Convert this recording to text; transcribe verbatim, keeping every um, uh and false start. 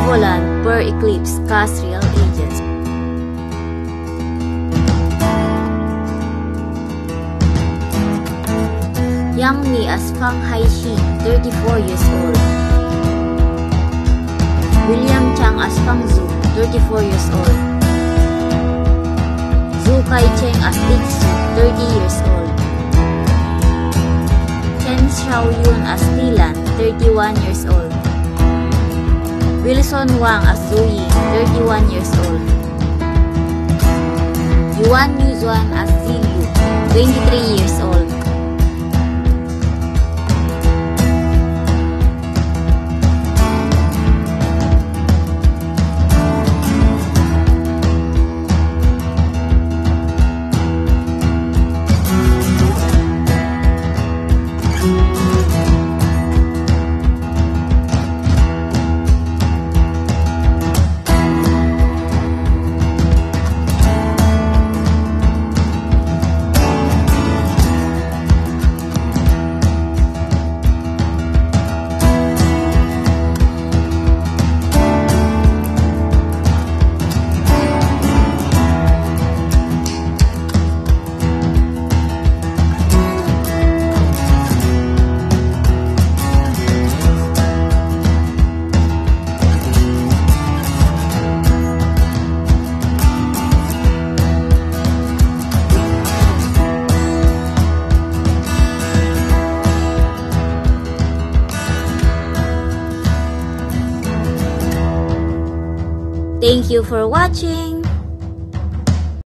equivalent per eclipse cast real ages. Yang Mi as Fang Haixi, thirty-four years old. William Chang as Fang Zhu, thirty-four years old. Zhu Kai-cheng as Tig Su, thirty years old. Chen Xiaoyun as Tilan, thirty-one years old. Wilson Wang as Zhu Yi, thirty-one years old. Yuan Yuzuan as Zi Yu, twenty-three years old. Thank you for watching!